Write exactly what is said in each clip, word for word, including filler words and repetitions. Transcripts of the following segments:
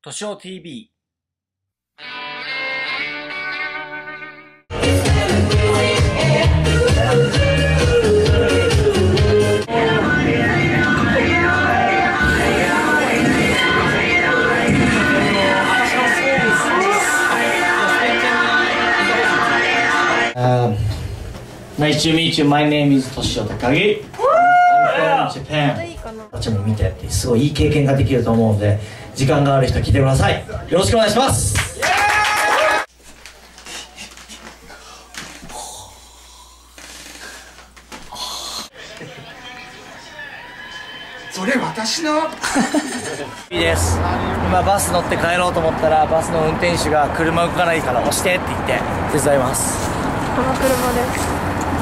としお ティーブイ。 Um, nice to meet you. My name is Toshio Takagi. I'm from Japan. こっちも見てってすごいいい経験ができると思うので、時間がある人来てください。よろしくお願いします。 それ私のいいです。今バス乗って帰ろうと思ったら、バスの運転手が車動かないから押してって言って手伝います。 この車です。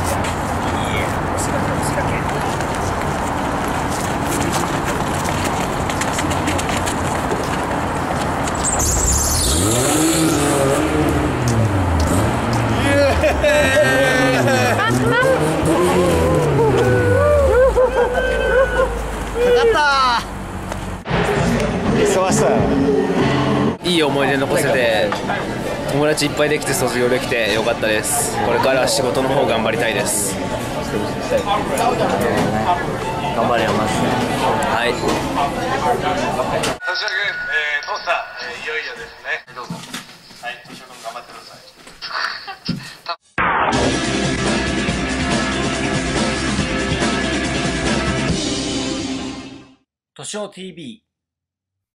いい思い出残せて、友達いっぱいできて卒業できてよかったです。これから仕事の方頑張りたいです。 頑張れよマジで。 はい。 としお君、えー、トースター、えー、いよいよですね。どうぞ。はい、としお君頑張ってください。 としお ティーブイ。